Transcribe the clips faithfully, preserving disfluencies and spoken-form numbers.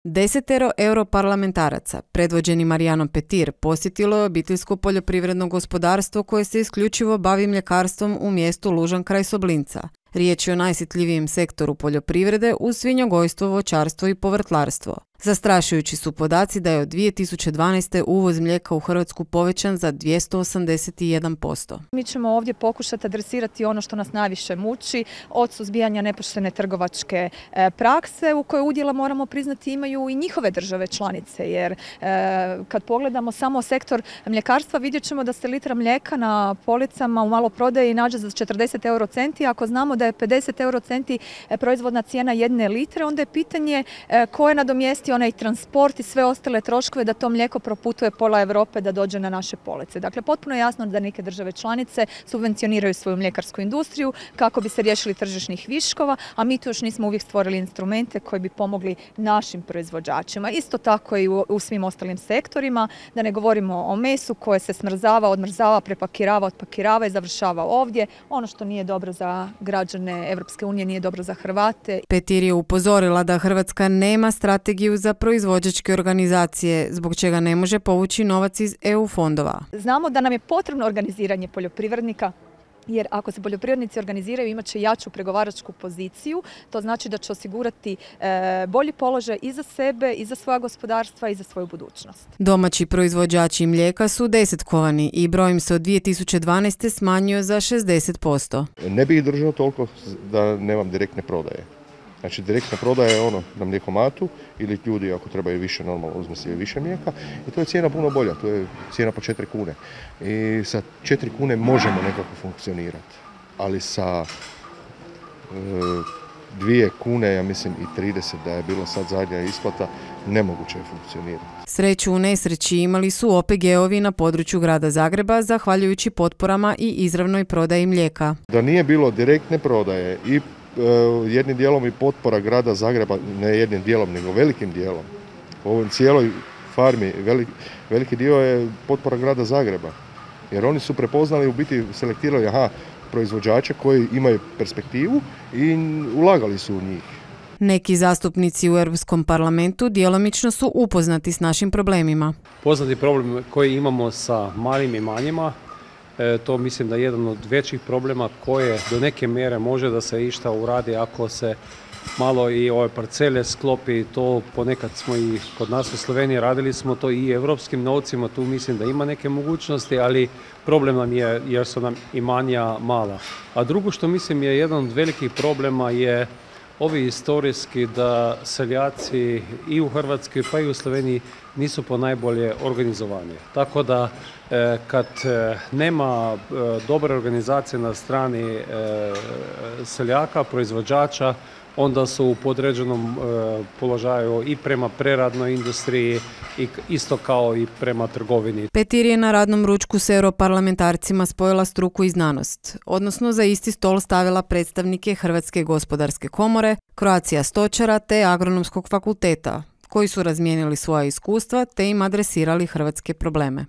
Desetero europarlamentaraca, predvođeni Marijanom Petir, posjetilo je obiteljsko poljoprivredno gospodarstvo koje se isključivo bavi mljekarstvom u mjestu Lužan kraj Soblinca. Riječ je o najosjetljivijem sektoru poljoprivrede uz svinjogojstvo, voćarstvo i povrtlarstvo. Zastrašujući su podaci da je od dvije tisuće dvanaeste. uvoz mlijeka u Hrvatsku povećan za dvjesto osamdeset jedan posto. Mi ćemo ovdje pokušati adresirati ono što nas najviše muči, od suzbijanja nepoštene trgovačke prakse u kojoj udjela, moramo priznati, imaju i njihove države članice, jer kad pogledamo samo sektor mljekarstva vidjet ćemo da se litra mlijeka na policama u maloprodaji nađe za četrdeset euro centi. Ako znamo da je pedeset euro centi proizvodna cijena jedne litre, onda je pitanje ko je nadomjestio onaj transport i sve ostale troškove da to mlijeko proputuje pola Europe da dođe na naše police. Dakle, potpuno je jasno da neke države članice subvencioniraju svoju mljekarsku industriju kako bi se riješili tržišnih viškova, a mi tu još nismo uvijek stvorili instrumente koji bi pomogli našim proizvođačima. Isto tako i u, u svim ostalim sektorima, da ne govorimo o mesu koje se smrzava, odmrzava, prepakirava, otpakirava i završava ovdje. Ono što nije dobro za građane Europske unije nije dobro za Hrvate. Petir je upozorila da Hrvatska nema strategiju za proizvođačke organizacije, zbog čega ne može povući novac iz E U fondova. Znamo da nam je potrebno organiziranje poljoprivrednika, jer ako se poljoprivrednici organiziraju imat će jaču pregovaračku poziciju, to znači da će osigurati e, bolji položaj i za sebe, i za svoja gospodarstva, i za svoju budućnost. Domaći proizvođači mlijeka su desetkovani i broj im se od dvije tisuće dvanaeste. smanjio za šezdeset posto. Ne bi ih držao toliko da nemam direktne prodaje. Znači, direktna prodaja je ono na mlijekomatu ili ljudi ako trebaju više, normalno uzme se više mlijeka i to je cijena puno bolja, to je cijena po četiri kune. I sa četiri kune možemo nekako funkcionirati, ali sa e, dvije kune, ja mislim i trideset da je bilo sad zadnja isplata, nemoguće je funkcionirati. Sreću u nesreći imali su O P G-ovi na području grada Zagreba zahvaljujući potporama i izravnoj prodaji mlijeka. Da nije bilo direktne prodaje i jednim dijelom i potpora grada Zagreba, ne jednim dijelom, nego velikim dijelom. U ovoj cijeloj farmi veliki, veliki dio je potpora grada Zagreba. Jer oni su prepoznali, u biti selektirali aha, proizvođače koji imaju perspektivu i ulagali su u njih. Neki zastupnici u Europskom parlamentu djelomično su upoznati s našim problemima. Poznati problem koji imamo sa malim imanjima, E, to mislim da je jedan od većih problema koje do neke mjere može da se išta uradi ako se malo i ove parcele sklopi. To ponekad smo i kod nas u Sloveniji radili smo to i evropskim novcima, tu mislim da ima neke mogućnosti, ali problem nam je jer su nam imanja mala. A drugo što mislim je jedan od velikih problema je ovi historijski da seljaci i u Hrvatskoj pa i u Sloveniji nisu po najbolje organizovani. Tako da e, kad e, nema e, dobre organizacije na strani e, seljaka, proizvođača, onda su u podređenom e, položaju i prema preradnoj industriji i isto kao i prema trgovini. Petir je na radnom ručku s europarlamentarcima spojila struku i znanost, odnosno za isti stol stavila predstavnike Hrvatske gospodarske komore, Croatia stočara te Agronomskog fakulteta, koji su razmijenili svoja iskustva te im adresirali hrvatske probleme.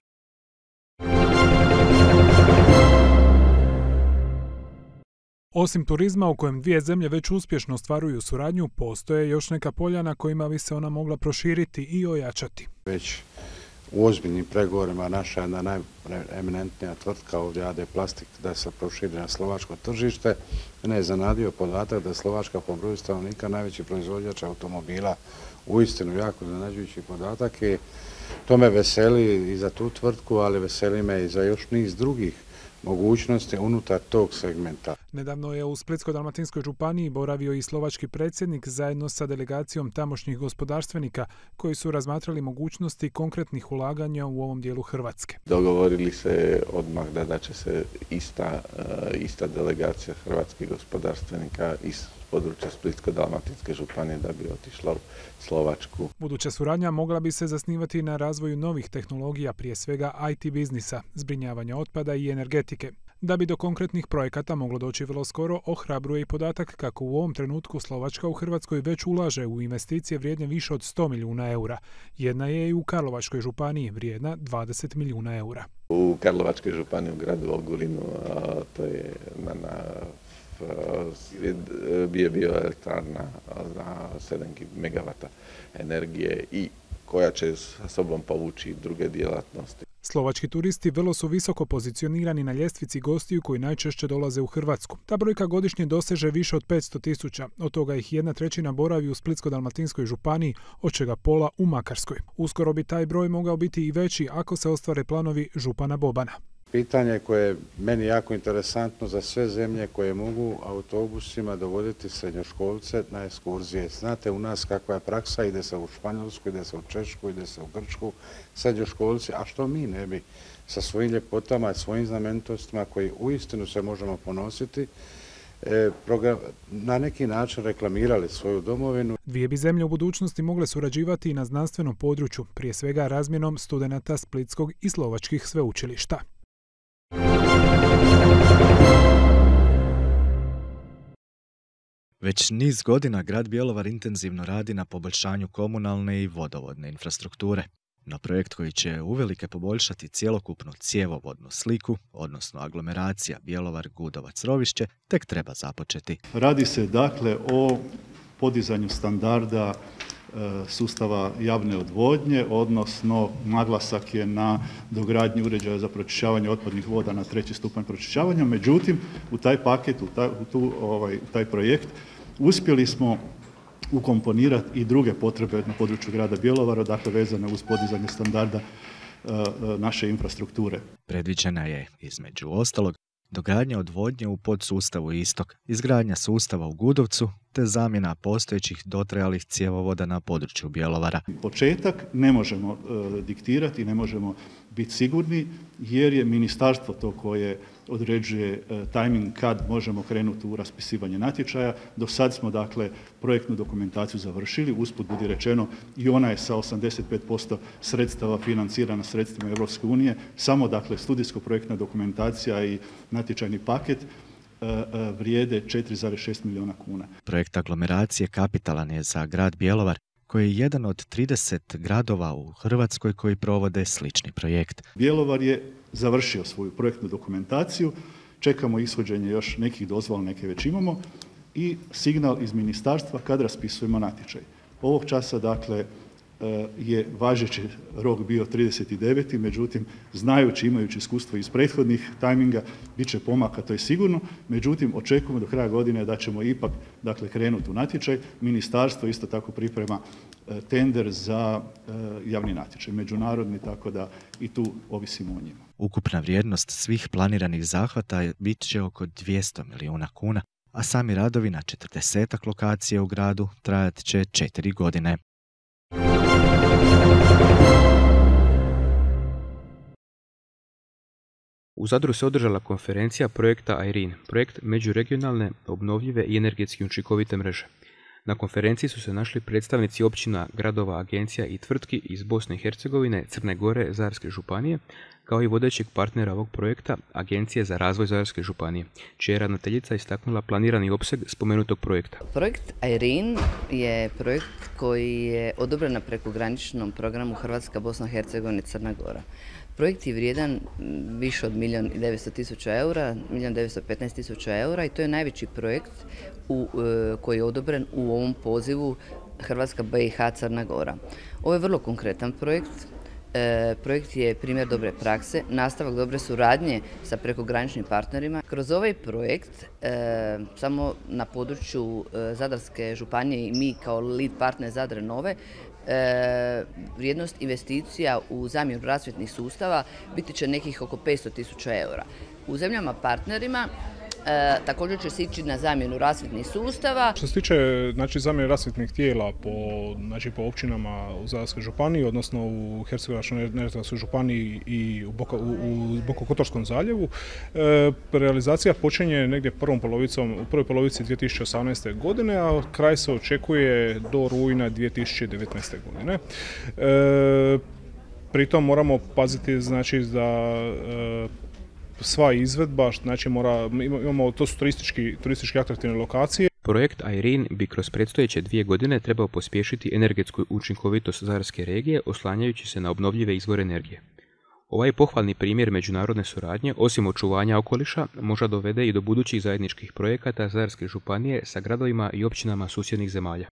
Osim turizma u kojem dvije zemlje već uspješno ostvaruju suradnju, postoje još neka polja na kojima bi se ona mogla proširiti i ojačati. Već u ozbiljnim pregovorima naša jedna najeminentnija tvrtka ovdje A D Plastik da se proširi na slovačko tržište. Mene je zanadio podatak da je Slovačka po broju stanovnika najveći proizvođač automobila. Uistinu jako zanađujući podatak i to me veseli i za tu tvrtku, ali veseli me i za još niz drugih mogućnosti unutar tog segmenta. Nedavno je u Splitsko-dalmatinskoj županiji boravio i slovački predsjednik zajedno sa delegacijom tamošnjih gospodarstvenika koji su razmatrali mogućnosti konkretnih ulaganja u ovom dijelu Hrvatske. Dogovorili se odmah da, da će se ista, ista delegacija hrvatskih gospodarstvenika iz područja Splitsko-dalmatinske županije da bi otišla u Slovačku. Buduća suradnja mogla bi se zasnivati na razvoju novih tehnologija, prije svega I T biznisa, zbrinjavanja otpada i energetike. Da bi do konkretnih projekata moglo doći vrlo skoro, ohrabruje i podatak kako u ovom trenutku Slovačka u Hrvatskoj već ulaže u investicije vrijedne više od sto milijuna eura. Jedna je i u Karlovačkoj županiji vrijedna dvadeset milijuna eura. U Karlovačkoj županiji u gradu Ogulinu, to je na, na bio bioelektrana na sedam megavata energije i koja će sa sobom povući i druge djelatnosti. Slovački turisti vrlo su visoko pozicionirani na ljestvici gostiju koji najčešće dolaze u Hrvatsku. Ta brojka godišnje doseže više od petsto tisuća, od toga ih jedna trećina boravi u Splitsko-dalmatinskoj županiji, od čega pola u Makarskoj. Uskoro bi taj broj mogao biti i veći ako se ostvare planovi župana Bobana. Pitanje koje je meni jako interesantno za sve zemlje koje mogu autobusima dovoditi srednjoškolce na ekskurzije. Znate u nas kakva je praksa, ide se u Španjolsku, ide se u Češku, ide se u Grčku, srednjoškolci, a što mi ne bi sa svojim ljepotama i svojim znamenitostima koji uistinu se možemo ponositi, na neki način reklamirali svoju domovinu. Dvije bi zemlje u budućnosti mogle surađivati i na znanstvenom području, prije svega razmjenom studenata splitskog i slovačkih sveučilišta. Već niz godina grad Bjelovar intenzivno radi na poboljšanju komunalne i vodovodne infrastrukture. No projekt koji će uvelike poboljšati cjelokupnu cjevovodnu sliku, odnosno aglomeracija Bjelovar-Gudovac-Rovišće, tek treba započeti. Radi se dakle o podizanju standarda sustava javne odvodnje, odnosno naglasak je na dogradnji uređaja za pročišćavanje otpadnih voda na treći stupanj pročišćavanja. Međutim, u taj paket, u taj, u tu, ovaj, u taj projekt uspjeli smo ukomponirati i druge potrebe na području grada Bjelovara, dakle vezane uz podizanje standarda uh, naše infrastrukture. Predviđena je, između ostalog, dogradnja odvodnje u podsustavu Istok, izgradnja sustava u Gudovcu, te zamjena postojećih dotrajalih cjevovoda na području Bjelovara. Početak ne možemo uh, diktirati, ne možemo biti sigurni, jer je ministarstvo to koje određuje uh, tajming kad možemo krenuti u raspisivanje natječaja. Do sad smo dakle projektnu dokumentaciju završili, usput budi rečeno i ona je sa osamdeset pet posto sredstava financirana sredstvima Europske unije, samo dakle studijsko-projektna dokumentacija i natječajni paket vrijede četiri zarez šest milijuna kuna. Projekt aglomeracije kapitalan je za grad Bjelovar, koji je jedan od trideset gradova u Hrvatskoj koji provode slični projekt. Bjelovar je završio svoju projektnu dokumentaciju, čekamo ishođenje još nekih dozvola, neke već imamo, i signal iz ministarstva kad raspisujemo natječaj. Ovog časa, dakle, je važeći rok bio trideseti deveti međutim, znajući, imajući iskustvo iz prethodnih tajminga, bit će pomaka, to je sigurno, međutim, očekujemo do kraja godine da ćemo ipak, dakle, krenuti u natječaj. Ministarstvo isto tako priprema tender za javni natječaj, međunarodni, tako da i tu ovisimo o njima. Ukupna vrijednost svih planiranih zahvata bit će oko dvjesto milijuna kuna, a sami radovi na četrdesetak lokacija u gradu trajat će četiri godine. U Zadru se održala konferencija projekta IRENE, projekt međuregionalne, obnovljive i energetski učinkovite mreže. Na konferenciji su se našli predstavnici općina, gradova, agencija i tvrtki iz Bosne i Hercegovine, Crne Gore, Zadarske županije, kao i vodećeg partnera ovog projekta, Agencije za razvoj Zadarske županije, čija je ravnateljica istaknula planirani opseg spomenutog projekta. Projekt IRENE je projekt koji je odobren na prekograničnom programu Hrvatska, Bosna i Hercegovina i Crna Gora. Projekt je vrijedan više od milijun i devetsto tisuća eura, milijun devetsto petnaest tisuća eura i to je najveći projekt u, koji je odobren u ovom pozivu Hrvatska, B i H, Crna Gora. Ovo je vrlo konkretan projekt. E, projekt je primjer dobre prakse, nastavak dobre suradnje sa prekograničnim partnerima. Kroz ovaj projekt, e, samo na području e, Zadarske županije i mi kao lead partner Zadre Nove, E, vrijednost investicija u zamjenu rasvjetnih sustava biti će nekih oko petsto tisuća eura. U zemljama partnerima E, također će se ići na zamjenu rasvjetnih sustava. Što se tiče, znači, zamjene rasvjetnih tijela po, znači, po općinama u Zadarskoj županiji, odnosno u Hercegovačko-neretvanskoj županiji i u, Boka, u, u Bokokotorskom zaljevu, e, realizacija počinje negdje prvom polovicom, u prvoj polovici dvije tisuće osamnaeste. godine, a kraj se očekuje do rujna dvije tisuće devetnaeste. godine. E, pritom moramo paziti, znači, da e, sva izvedba, znači mora, imamo, to su turistički, turistički atraktivne lokacije. Projekt IRENE bi kroz predstojeće dvije godine trebao pospješiti energetsku učinkovitost Zadarske regije, oslanjajući se na obnovljive izvore energije. Ovaj pohvalni primjer međunarodne suradnje, osim očuvanja okoliša, možda dovede i do budućih zajedničkih projekata Zadarske županije sa gradovima i općinama susjednih zemalja.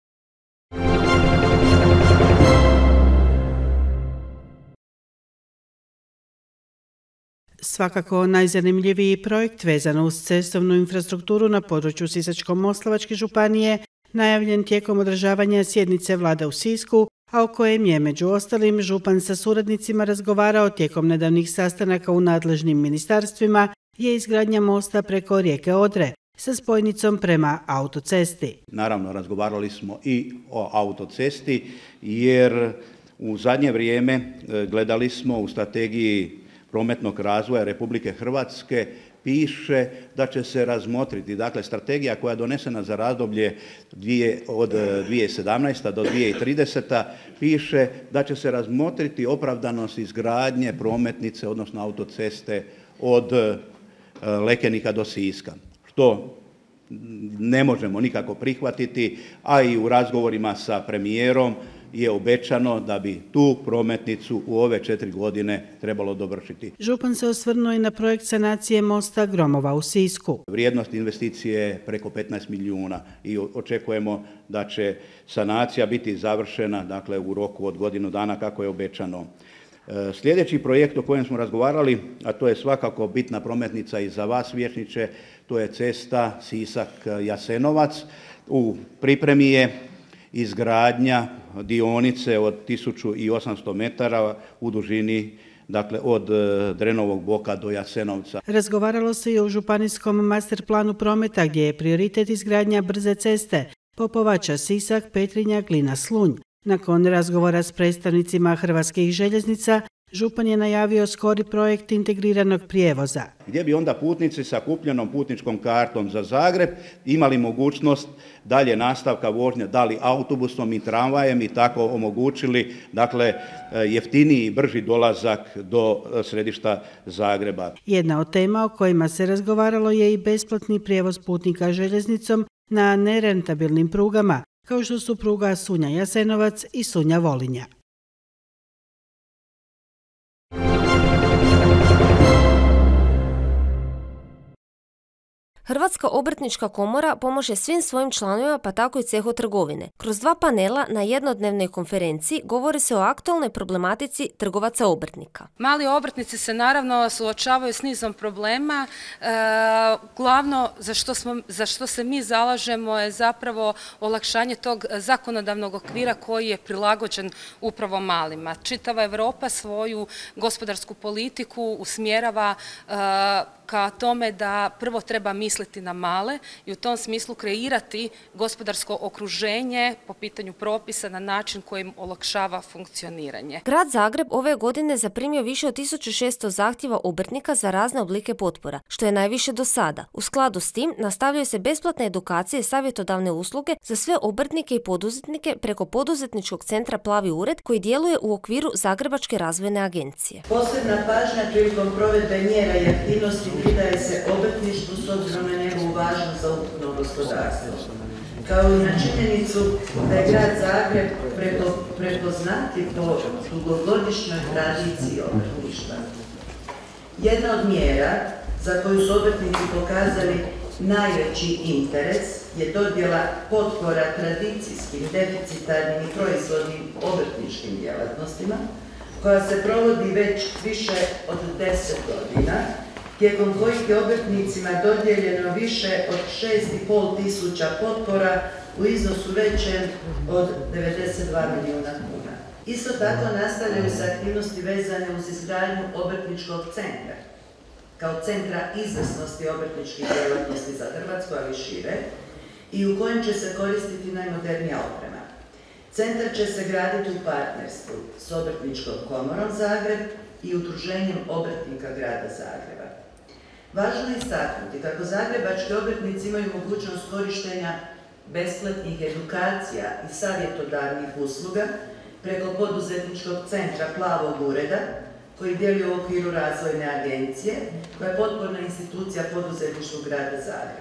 Svakako najzanimljiviji projekt vezan uz cestovnu infrastrukturu na području Sisačko-moslavačke županije najavljen tijekom održavanja sjednice vlade u Sisku, a o kojem je među ostalim župan sa suradnicima razgovarao tijekom nedavnih sastanaka u nadležnim ministarstvima, je izgradnja mosta preko rijeke Odre sa spojnicom prema autocesti. Naravno, razgovarali smo i o autocesti jer u zadnje vrijeme gledali smo u strategiji prometnog razvoja Republike Hrvatske piše da će se razmotriti, dakle strategija koja je donesena za razdoblje dvije, od dvije tisuće sedamnaeste. do dvije tisuće tridesete. piše da će se razmotriti opravdanost izgradnje prometnice, odnosno autoceste od Lekenika do Siska, što ne možemo nikako prihvatiti, a i u razgovorima sa premijerom je obećano da bi tu prometnicu u ove četiri godine trebalo dovršiti. Župan se osvrnuo i na projekt sanacije mosta Gromova u Sisku. Vrijednost investicije je preko petnaest milijuna i očekujemo da će sanacija biti završena, dakle, u roku od godinu dana kako je obećano. Sljedeći projekt o kojem smo razgovarali, a to je svakako bitna prometnica i za vas, vijećniče, to je cesta Sisak-Jasenovac. U pripremi je izgradnja dionice od tisuću osamsto metara u dužini, dakle od Drenovog Boka do Jasenovca. Razgovaralo se i o županijskom master planu prometa gdje je prioritet izgradnja brze ceste Popovača Sisak, Petrinja, Glina, Slunj. Nakon razgovora s predstavnicima Hrvatskih željeznica, župan je najavio skori projekt integriranog prijevoza, gdje bi onda putnici sa kupljenom putničkom kartom za Zagreb imali mogućnost dalje nastavka vožnje, da li autobusom i tramvajem, i tako omogućili, dakle, jeftiniji i brži dolazak do središta Zagreba. Jedna od tema o kojima se razgovaralo je i besplatni prijevoz putnika željeznicom na nerentabilnim prugama, kao što su pruga Sunja-Jasenovac i Sunja-Volinja. Hrvatska obrtnička komora pomaže svim svojim članovima, pa tako i cehu trgovine. Kroz dva panela na jednodnevnoj konferenciji govori se o aktualnoj problematici trgovaca obrtnika. Mali obrtnici se naravno suočavaju s nizom problema. E, glavno za što, smo, za što se mi zalažemo je zapravo olakšanje tog zakonodavnog okvira koji je prilagođen upravo malima. Čitava Europa svoju gospodarsku politiku usmjerava e, ka tome da prvo treba misliti na male i u tom smislu kreirati gospodarsko okruženje po pitanju propisa na način koji im olakšava funkcioniranje. Grad Zagreb ove godine zaprimio više od tisuću šesto zahtjeva obrtnika za razne oblike potpora, što je najviše do sada. U skladu s tim nastavljaju se besplatne edukacije i savjetodavne usluge za sve obrtnike i poduzetnike preko poduzetničkog centra Plavi ured koji djeluje u okviru Zagrebačke razvojne agencije. Posebna pažnja prilikom provedbe mjera i aktivnosti pridaje se obrtništvu s obzirom na njegovu važnost za ukupno gospodarstvo. Kao i na činjenicu da je grad Zagreb prepoznatljiv po dugogodišnjoj tradiciji obrtništva. Jedna od mjera za koju su obrtnici pokazali najveći interes je dodjela potpora tradicijskim, deficitarnim i proizvodnim obrtničkim djelatnostima, koja se provodi već više od deset godina, tijekom kojih je obrtnicima dodijeljeno više od šest i pol tisuća potpora u iznosu većem od devedeset dva milijuna kuna. Isto tako nastavljaju se aktivnosti vezane uz izgradnju obrtničkog centra, kao centra izvrsnosti obrtničkih djelatnosti za Hrvatsku, ali šire, i u kojem će se koristiti najmodernija oprema. Centar će se graditi u partnerstvu s Obrtničkom komorom Zagreb i Udruženjem obrtnika grada Zagreba. Važno je istaknuti kako zagrebački obrtnici imaju mogućnost korištenja besplatnih edukacija i savjetodavnih usluga preko poduzetničkog centra Plavog ureda, koji djeluje u okviru razvojne agencije, koja je potporna institucija poduzetništvu grada Zagreba.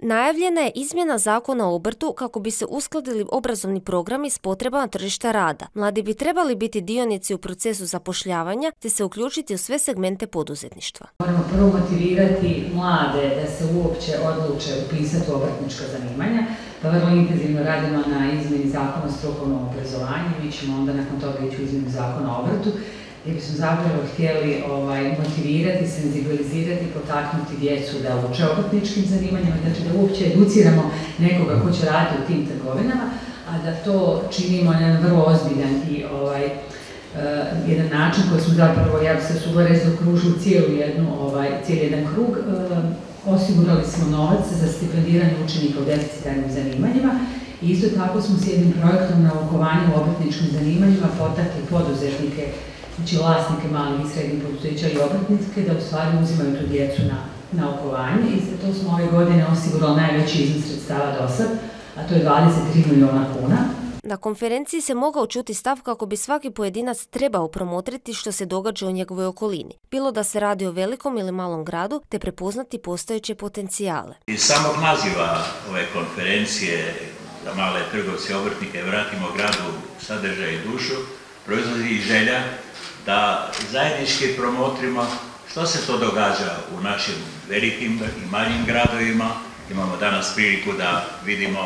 Najavljena je izmjena zakona o obrtu kako bi se uskladili obrazovni programi s potrebama tržišta rada. Mladi bi trebali biti dionici u procesu zapošljavanja te se uključiti u sve segmente poduzetništva. Moramo prvo motivirati mlade da se uopće odluče upisati u obrtnička zanimanja, pa vrlo intenzivno radimo na izmjeni zakona o strukovnom obrazovanju. Mi ćemo onda nakon toga ići u izmjenu zakona o obrtu, gdje bismo zapravo htjeli ovaj, motivirati, senzibilizirati, potaknuti djecu da uče obrtničkim zanimanjima, znači da uopće educiramo nekoga ko će raditi u tim trgovinama, a da to činimo na jedan vrlo ozbiljan i ovaj, uh, jedan način koji smo zapravo, ja bi se sugovorili, zaokružili cijelu jednu, ovaj, cijeli jedan krug. Uh, osigurali smo novac za stipendiranje učenika u deficitarnim zanimanjima i isto tako smo s jednim projektom naukovanja u obrtničkim zanimanjima potakli poduzetnike, znači vlasnike malih i srednjih poduzeća i obrtnike, da u stvari uzimaju tu djecu na naukovanje i za to smo ove godine osigurali najveći iznos sredstava do sad, a to je dvadeset tri milijuna kuna. Na konferenciji se mogao čuti stav kako bi svaki pojedinac trebao promotriti što se događa u njegovoj okolini, bilo da se radi o velikom ili malom gradu, te prepoznati postojeće potencijale. Iz samog naziva ove konferencije za male trgovce i obrtnike Vratimo gradu sadržaj i dušu proizlazi i želja da zajednički promotrimo što se to događa u našim velikim i manjim gradovima. Imamo danas priliku da vidimo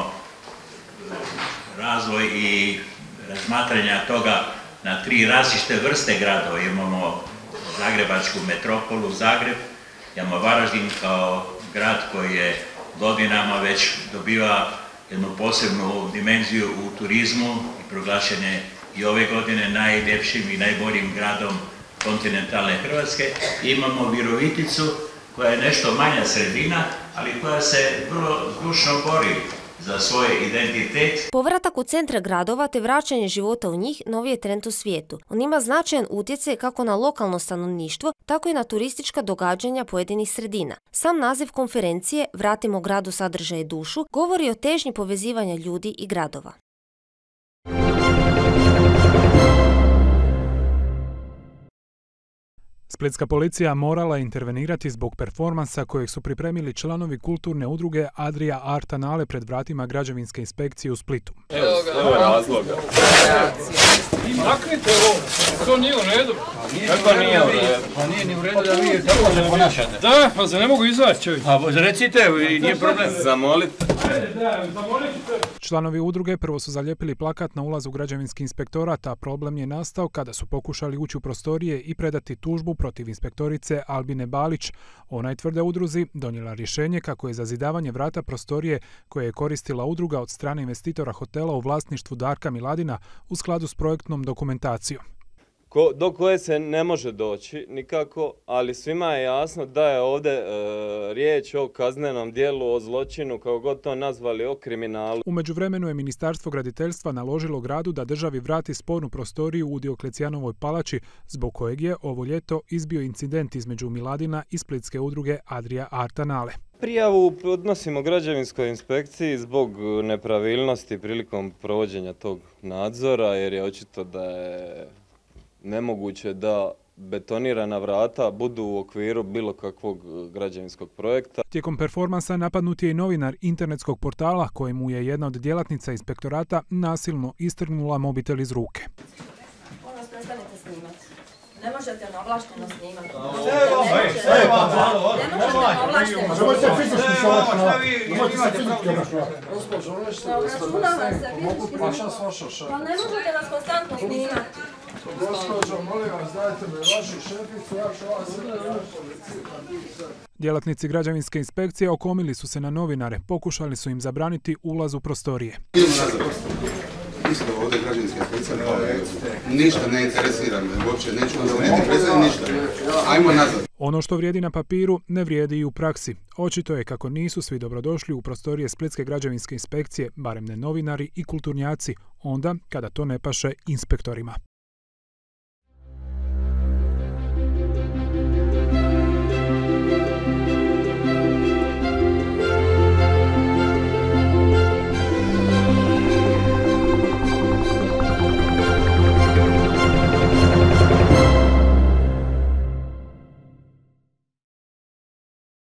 razvoj i razmatranja toga na tri različite vrste gradova. Imamo zagrebačku metropolu, Zagreb, imamo Varaždin kao grad koji je godinama već dobiva jednu posebnu dimenziju u turizmu i proglašen je i ove godine najljepšim i najboljim gradom kontinentalne Hrvatske. Imamo Viroviticu koja je nešto manja sredina, ali koja se vrlo zdušno bori za svoj identitet. Povratak u centre gradova te vraćanje života u njih novi je trend u svijetu. On ima značajan utjecaj kako na lokalno stanovništvo, tako i na turistička događanja pojedinih sredina. Sam naziv konferencije Vratimo gradu sadržaj i dušu govori o težnji povezivanja ljudi i gradova. Splitska policija morala intervenirati zbog performansa kojeg su pripremili članovi kulturne udruge Adria Art Annale pred vratima građevinske inspekcije u Splitu. Evo ga, evo razloga. Maknite ovo, to nije u redu. Kako nije u redu? Pa nije ni u redu da vi tako se ponašate. Da, pa se ne mogu izaći čovjek. Pa recite, nije problem. Zamolite. Članovi udruge prvo su zalijepili plakat na ulazu građevinski inspektorat, a problem je nastao kada su pokušali ući u prostorije i predati tužbu protiv inspektorice Albine Balić. Ona je, tvrde udruzi, donijela rješenje kako je za zidavanje vrata prostorije koje je koristila udruga od strane investitora hotela u vlasništvu Darka Miladina u skladu s projektnom dokumentacijom. Ko, do koje se ne može doći nikako, ali svima je jasno da je ovdje e, riječ o kaznenom djelu, o zločinu, kao god to nazvali, o kriminalu. U međuvremenu je Ministarstvo graditeljstva naložilo gradu da državi vrati spornu prostoriju u Dioklecijanovoj palači, zbog kojeg je ovo ljeto izbio incident između Miladina i splitske udruge Adria Art Annale. Prijavu podnosimo građevinskoj inspekciji zbog nepravilnosti prilikom provođenja tog nadzora, jer je očito da je nemoguće da betonirana vrata budu u okviru bilo kakvog građevinskog projekta. Tijekom performansa napadnut je i novinar internetskog portala kojemu je jedna od djelatnica inspektorata nasilno istrgnula mobitel iz ruke. Ono, prestanite snimati. Ne možete neovlašteno snimati. Ne možete neovlašteno. Možete fizički se obračunavati. Možete se fizički obračunavati. Ne obračunava se fizički. Pa ne možete nas konstantno snimati. Gospođo, molim vas, dajte mi vašu šeficu, ja ću vas... Djelatnici građevinske inspekcije okomili su se na novinare, pokušali su im zabraniti ulaz u prostorije. Isto ovdje građevinska inspekcija, ništa ne interesira me, uopće neću vam se ne interesira ništa. Ajmo nazad. Ono što vrijedi na papiru ne vrijedi i u praksi. Očito je kako nisu svi dobrodošli u prostorije Splitske građevinske inspekcije, barem ne novinari i kulturnjaci, onda kada to ne paše inspektorima.